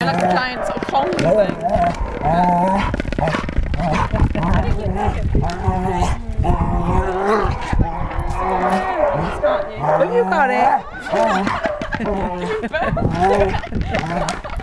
like a giant sort of Kong thing. Have you got it?